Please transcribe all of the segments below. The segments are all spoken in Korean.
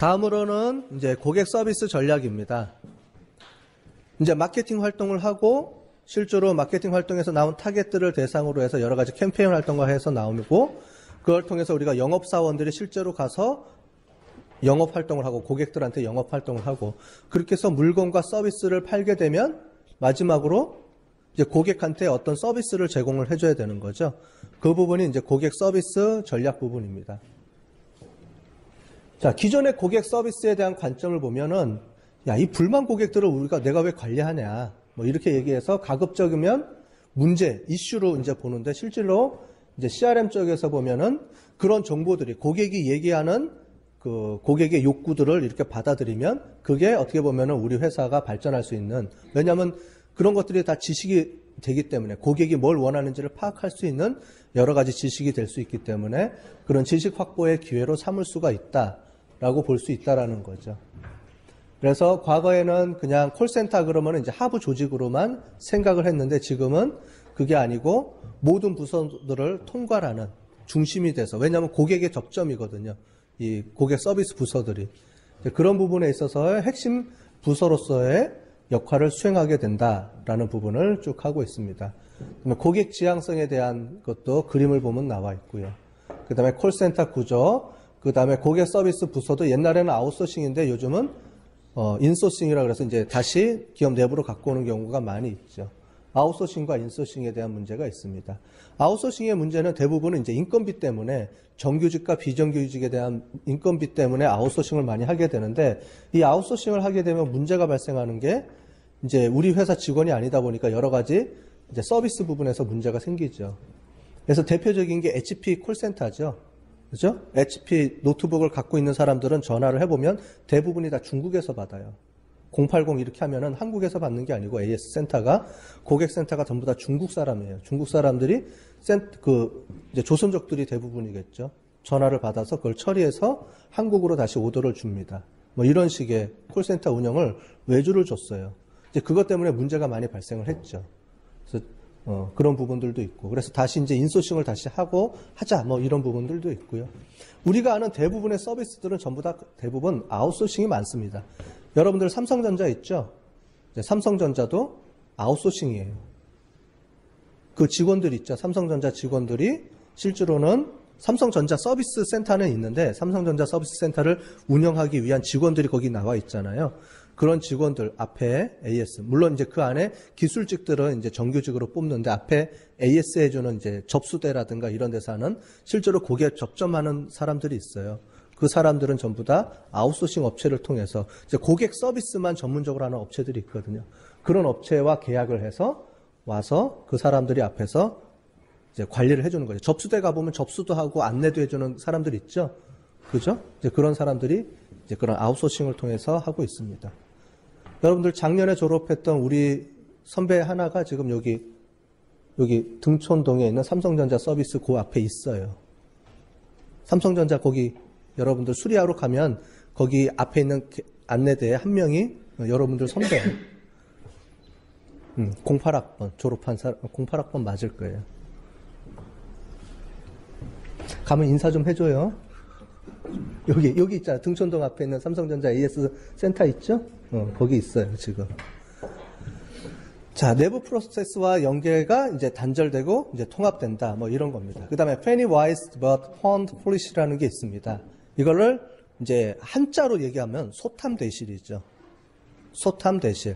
다음으로는 이제 고객 서비스 전략입니다. 이제 마케팅 활동을 하고 실제로 마케팅 활동에서 나온 타겟들을 대상으로 해서 여러 가지 캠페인 활동을 해서 나오고 그걸 통해서 우리가 영업사원들이 실제로 가서 영업 활동을 하고 고객들한테 영업 활동을 하고 그렇게 해서 물건과 서비스를 팔게 되면 마지막으로 이제 고객한테 어떤 서비스를 제공을 해줘야 되는 거죠. 그 부분이 이제 고객 서비스 전략 부분입니다. 자, 기존의 고객 서비스에 대한 관점을 보면은 야, 이 불만 고객들을 내가 왜 관리하냐. 뭐 이렇게 얘기해서 가급적이면 문제, 이슈로 이제 보는데 실제로 이제 CRM 쪽에서 보면은 그런 정보들이 고객이 얘기하는 그 고객의 욕구들을 이렇게 받아들이면 그게 어떻게 보면은 우리 회사가 발전할 수 있는, 왜냐하면 그런 것들이 다 지식이 되기 때문에 고객이 뭘 원하는지를 파악할 수 있는 여러 가지 지식이 될 수 있기 때문에 그런 지식 확보의 기회로 삼을 수가 있다라고 볼 수 있다라는 거죠. 그래서 과거에는 그냥 콜센터 그러면 이제 하부 조직으로만 생각을 했는데 지금은 그게 아니고 모든 부서들을 통괄하는 중심이 돼서, 왜냐하면 고객의 접점이거든요. 이 고객 서비스 부서들이. 그런 부분에 있어서 핵심 부서로서의 역할을 수행하게 된다라는 부분을 쭉 하고 있습니다. 고객 지향성에 대한 것도 그림을 보면 나와 있고요. 그 다음에 콜센터 구조, 그 다음에 고객 서비스 부서도 옛날에는 아웃소싱인데 요즘은 인소싱이라 그래서 이제 다시 기업 내부로 갖고 오는 경우가 많이 있죠. 아웃소싱과 인소싱에 대한 문제가 있습니다. 아웃소싱의 문제는 대부분은 이제 인건비 때문에 정규직과 비정규직에 대한 인건비 때문에 아웃소싱을 많이 하게 되는데 이 아웃소싱을 하게 되면 문제가 발생하는 게 이제 우리 회사 직원이 아니다 보니까 여러 가지 이제 서비스 부분에서 문제가 생기죠. 그래서 대표적인 게 HP 콜센터죠. 그죠? HP 노트북을 갖고 있는 사람들은 전화를 해보면 대부분이 다 중국에서 받아요. 080 이렇게 하면은 한국에서 받는 게 아니고 AS 센터가, 고객센터가 전부 다 중국 사람이에요. 중국 사람들이 이제 조선족들이 대부분이겠죠. 전화를 받아서 그걸 처리해서 한국으로 다시 오더를 줍니다. 뭐 이런 식의 콜센터 운영을 외주를 줬어요. 이제 그것 때문에 문제가 많이 발생을 했죠. 그래서 그런 부분들도 있고, 그래서 다시 이제 인소싱을 다시 하자, 뭐 이런 부분들도 있고요. 우리가 아는 대부분의 서비스들은 전부 다 대부분 아웃소싱이 많습니다. 여러분들 삼성전자 있죠? 삼성전자도 아웃소싱이에요. 그 직원들 있죠? 삼성전자 직원들이 실제로는 삼성전자 서비스 센터는 있는데 삼성전자 서비스 센터를 운영하기 위한 직원들이 거기 나와 있잖아요. 그런 직원들 앞에 AS, 물론 이제 그 안에 기술직들은 이제 정규직으로 뽑는데 앞에 AS 해주는 이제 접수대라든가 이런 데서 하는 실제로 고객 접점하는 사람들이 있어요. 그 사람들은 전부 다 아웃소싱 업체를 통해서 이제 고객 서비스만 전문적으로 하는 업체들이 있거든요. 그런 업체와 계약을 해서 와서 그 사람들이 앞에서 이제 관리를 해주는 거죠. 접수대 가보면 접수도 하고 안내도 해주는 사람들 있죠. 그죠? 이제 그런 사람들이 이제 그런 아웃소싱을 통해서 하고 있습니다. 여러분들 작년에 졸업했던 우리 선배 하나가 지금 여기 등촌동에 있는 삼성전자 서비스 그 앞에 있어요. 삼성전자 거기 여러분들 수리하러 가면 거기 앞에 있는 안내대에 한 명이 여러분들 선배예요. 08학번 졸업한 사람, 08학번 맞을 거예요. 가면 인사 좀 해줘요. 여기 있잖아. 등촌동 앞에 있는 삼성전자 AS 센터 있죠? 거기 있어요, 지금. 자, 내부 프로세스와 연계가 이제 단절되고 이제 통합된다. 뭐 이런 겁니다. 그 다음에 penny wise but pound foolish라는 게 있습니다. 이거를 이제 한자로 얘기하면 소탐대실이죠. 소탐대실.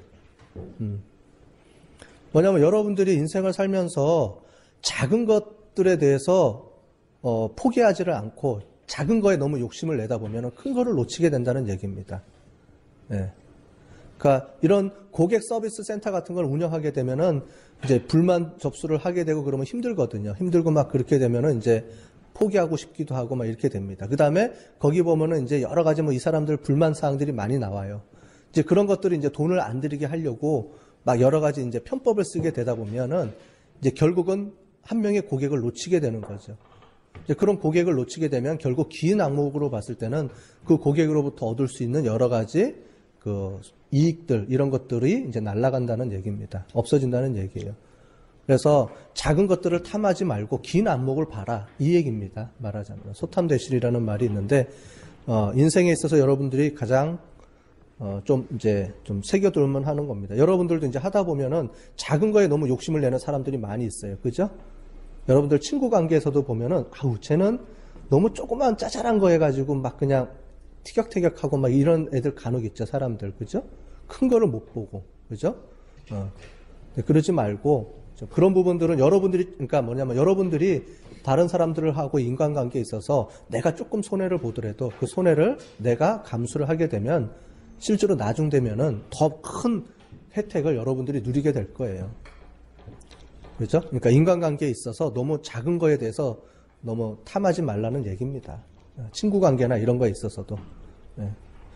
뭐냐면 여러분들이 인생을 살면서 작은 것들에 대해서 포기하지를 않고 작은 거에 너무 욕심을 내다 보면 큰 거를 놓치게 된다는 얘기입니다. 네. 그러니까 이런 고객 서비스 센터 같은 걸 운영하게 되면은 이제 불만 접수를 하게 되고 그러면 힘들거든요. 힘들고 막 그렇게 되면은 이제 포기하고 싶기도 하고 막 이렇게 됩니다. 그 다음에 거기 보면은 이제 여러 가지 뭐 이 사람들 불만 사항들이 많이 나와요. 이제 그런 것들이 이제 돈을 안 들이게 하려고 막 여러 가지 이제 편법을 쓰게 되다 보면은 이제 결국은 한 명의 고객을 놓치게 되는 거죠. 이제 그런 고객을 놓치게 되면 결국 긴 악목으로 봤을 때는 그 고객으로부터 얻을 수 있는 여러 가지 그 이익들 이런 것들이 이제 날아간다는 얘기입니다. 없어진다는 얘기예요. 그래서 작은 것들을 탐하지 말고 긴 안목을 봐라 이 얘기입니다. 말하자면 소탐대실이라는 말이 있는데 인생에 있어서 여러분들이 가장 좀 새겨둘만 하는 겁니다. 여러분들도 이제 하다 보면은 작은 거에 너무 욕심을 내는 사람들이 많이 있어요. 그죠? 여러분들 친구 관계에서도 보면은, 쟤는 너무 조그만 짜잘한 거 해가지고 막 그냥 티격태격하고 막 이런 애들 간혹 있죠, 사람들. 그죠? 큰 거를 못 보고. 그죠? 그러지 말고, 그런 부분들은 여러분들이, 그러니까 뭐냐면 여러분들이 다른 사람들하고 인간관계에 있어서 내가 조금 손해를 보더라도 그 손해를 내가 감수를 하게 되면 실제로 나중 되면은 더 큰 혜택을 여러분들이 누리게 될 거예요. 그렇죠? 그러니까 인간관계에 있어서 너무 작은 거에 대해서 너무 탐하지 말라는 얘기입니다. 친구 관계나 이런 거에 있어서도. 네.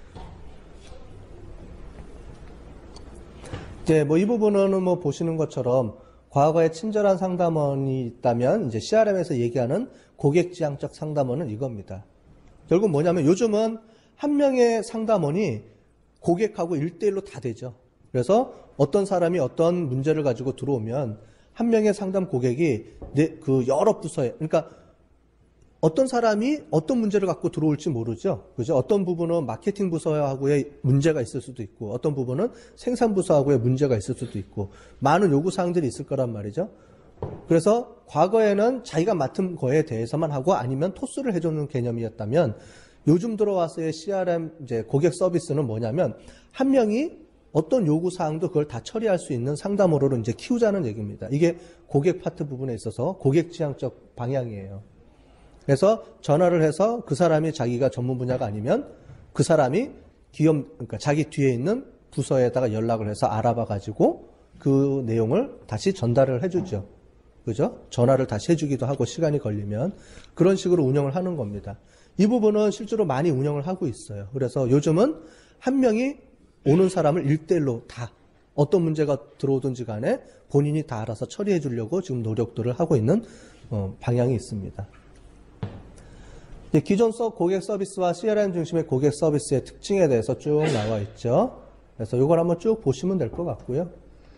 이제 이 부분은 보시는 것처럼 과거에 친절한 상담원이 있다면 이제 CRM에서 얘기하는 고객지향적 상담원은 이겁니다. 결국 뭐냐면 요즘은 한 명의 상담원이 고객하고 1대1로 다 되죠. 그래서 어떤 사람이 어떤 문제를 가지고 들어오면 한 명의 상담 고객이 그 여러 부서에, 그러니까 어떤 사람이 어떤 문제를 갖고 들어올지 모르죠. 그죠? 어떤 부분은 마케팅 부서하고의 문제가 있을 수도 있고, 어떤 부분은 생산 부서하고의 문제가 있을 수도 있고, 많은 요구사항들이 있을 거란 말이죠. 그래서 과거에는 자기가 맡은 거에 대해서만 하고 아니면 토스를 해주는 개념이었다면 요즘 들어와서의 CRM 이제 고객 서비스는 뭐냐면 한 명이 어떤 요구사항도 그걸 다 처리할 수 있는 상담으로 이제 키우자는 얘기입니다. 이게 고객 파트 부분에 있어서 고객 지향적 방향이에요. 그래서 전화를 해서 그 사람이 자기가 전문 분야가 아니면 그 사람이 그러니까 자기 뒤에 있는 부서에다가 연락을 해서 알아봐 가지고 그 내용을 다시 전달을 해주죠. 그죠? 전화를 다시 해주기도 하고 시간이 걸리면 그런 식으로 운영을 하는 겁니다. 이 부분은 실제로 많이 운영을 하고 있어요. 그래서 요즘은 한 명이 오는 사람을 1대1로 다 어떤 문제가 들어오든지 간에 본인이 다 알아서 처리해 주려고 지금 노력들을 하고 있는 방향이 있습니다. 기존 고객 서비스와 CRM 중심의 고객 서비스의 특징에 대해서 쭉 나와 있죠. 그래서 이걸 한번 쭉 보시면 될 것 같고요.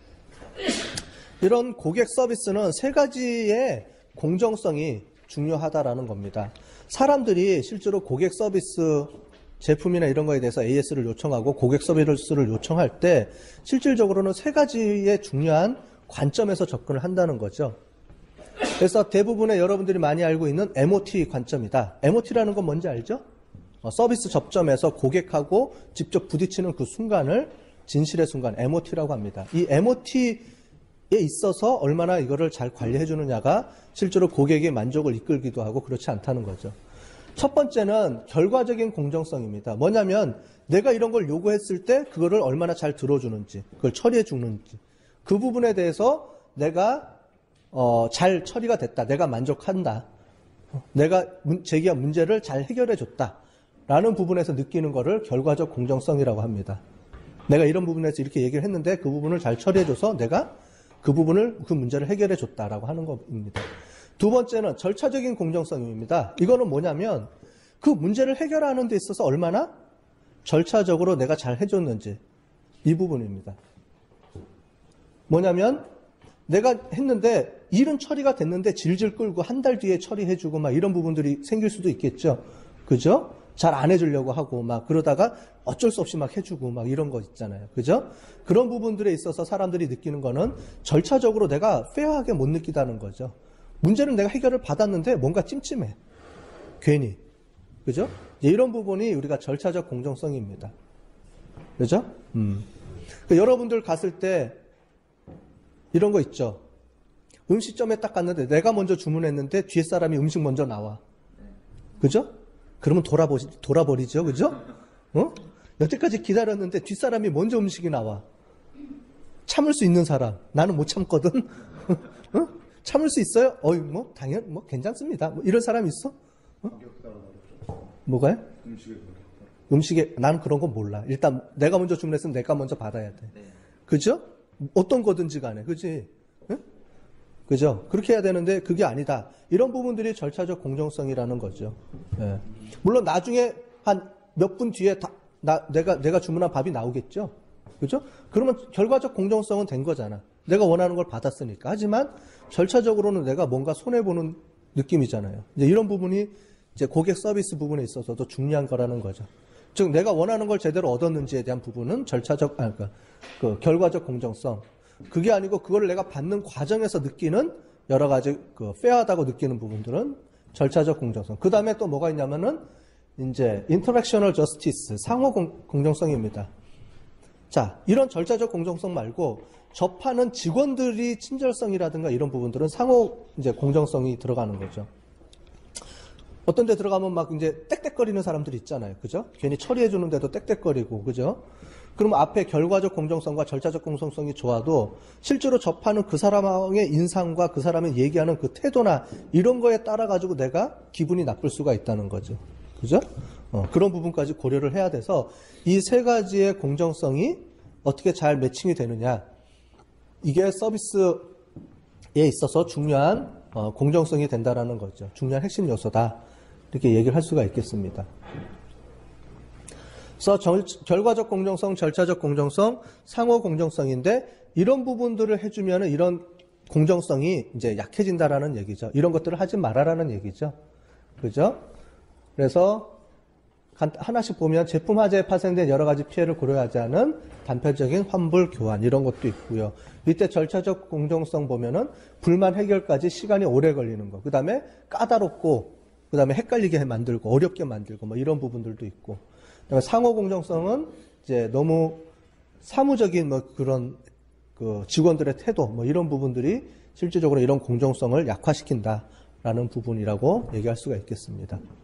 이런 고객 서비스는 세 가지의 공정성이 중요하다라는 겁니다. 사람들이 실제로 고객 서비스 제품이나 이런 거에 대해서 AS를 요청하고 고객 서비스를 요청할 때 실질적으로는 세 가지의 중요한 관점에서 접근을 한다는 거죠. 그래서 대부분의 여러분들이 많이 알고 있는 MOT 관점이다. MOT라는 건 뭔지 알죠? 서비스 접점에서 고객하고 직접 부딪히는 그 순간을 진실의 순간, MOT라고 합니다. 이 MOT에 있어서 얼마나 이거를 잘 관리해 주느냐가 실제로 고객의 만족을 이끌기도 하고 그렇지 않다는 거죠. 첫 번째는 결과적인 공정성입니다. 뭐냐면 내가 이런 걸 요구했을 때 그거를 얼마나 잘 들어주는지, 그걸 처리해 주는지, 그 부분에 대해서 내가 잘 처리가 됐다, 내가 만족한다, 내가 제기한 문제를 잘 해결해 줬다 라는 부분에서 느끼는 거를 결과적 공정성이라고 합니다. 내가 이런 부분에서 이렇게 얘기를 했는데 그 부분을 잘 처리해 줘서 내가 그 문제를 해결해 줬다라고 하는 겁니다. 두 번째는 절차적인 공정성입니다. 이거는 뭐냐면 그 문제를 해결하는 데 있어서 얼마나 절차적으로 내가 잘 해줬는지, 이 부분입니다. 뭐냐면 내가 했는데 일은 처리가 됐는데 질질 끌고 한 달 뒤에 처리해주고 막 이런 부분들이 생길 수도 있겠죠. 그죠? 잘 안 해주려고 하고 막 그러다가 어쩔 수 없이 막 해주고 막 이런 거 있잖아요. 그죠? 그런 부분들에 있어서 사람들이 느끼는 거는 절차적으로 내가 페어하게 못 느끼다는 거죠. 문제는 내가 해결을 받았는데 뭔가 찜찜해. 괜히. 그죠? 이런 부분이 우리가 절차적 공정성입니다. 그죠? 여러분들 갔을 때 이런 거 있죠. 음식점에 딱 갔는데 내가 먼저 주문했는데 뒤에 사람이 음식 먼저 나와. 그죠? 그러면 돌아버리죠. 그죠? 여태까지 기다렸는데 뒷사람이 먼저 음식이 나와. 참을 수 있는 사람. 나는 못 참거든. 참을 수 있어요? 당연, 괜찮습니다. 이런 사람 있어? 뭐가요? 음식에, 나는 그런 건 몰라. 일단 내가 먼저 주문했으면 내가 먼저 받아야 돼. 그죠? 어떤 거든지 간에. 그지? 그죠? 그렇게 해야 되는데 그게 아니다. 이런 부분들이 절차적 공정성이라는 거죠. 예. 물론 나중에 한 몇 분 뒤에 내가 주문한 밥이 나오겠죠? 그죠? 그러면 결과적 공정성은 된 거잖아. 내가 원하는 걸 받았으니까. 하지만 절차적으로는 내가 뭔가 손해보는 느낌이잖아요. 이제 이런 부분이 이제 고객 서비스 부분에 있어서도 중요한 거라는 거죠. 즉 내가 원하는 걸 제대로 얻었는지에 대한 부분은 그 결과적 공정성. 그게 아니고 그걸 내가 받는 과정에서 느끼는 여러 가지 그 페어하다고 느끼는 부분들은 절차적 공정성. 그 다음에 또 뭐가 있냐면은 이제 인터랙셔널 저스티스, 상호 공정성입니다. 자, 이런 절차적 공정성 말고 접하는 직원들이 친절성이라든가 이런 부분들은 상호 이제 공정성이 들어가는 거죠. 어떤 데 들어가면 막 이제 땡땡거리는 사람들이 있잖아요. 그죠? 괜히 처리해 주는데도 땡땡거리고, 그죠? 그럼 앞에 결과적 공정성과 절차적 공정성이 좋아도 실제로 접하는 그 사람의 인상과 그 사람이 얘기하는 그 태도나 이런 거에 따라 가지고 내가 기분이 나쁠 수가 있다는 거죠. 그죠? 그런 부분까지 고려를 해야 돼서 이 세 가지의 공정성이 어떻게 잘 매칭이 되느냐. 이게 서비스에 있어서 중요한 공정성이 된다라는 거죠. 중요한 핵심 요소다. 이렇게 얘기를 할 수가 있겠습니다. 그래서 결과적 공정성, 절차적 공정성, 상호 공정성인데 이런 부분들을 해주면은 이런 공정성이 이제 약해진다라는 얘기죠. 이런 것들을 하지 말아라는 얘기죠. 그죠? 그래서 하나씩 보면 제품 화재에 파생된 여러 가지 피해를 고려하지 않은 단편적인 환불 교환 이런 것도 있고요. 이때 절차적 공정성 보면은 불만 해결까지 시간이 오래 걸리는 거. 그 다음에 까다롭고, 그 다음에 헷갈리게 만들고, 어렵게 만들고, 뭐 이런 부분들도 있고. 그다음에 상호 공정성은 이제 너무 사무적인 뭐 그런 그 직원들의 태도 뭐 이런 부분들이 실질적으로 이런 공정성을 약화시킨다라는 부분이라고 얘기할 수가 있겠습니다.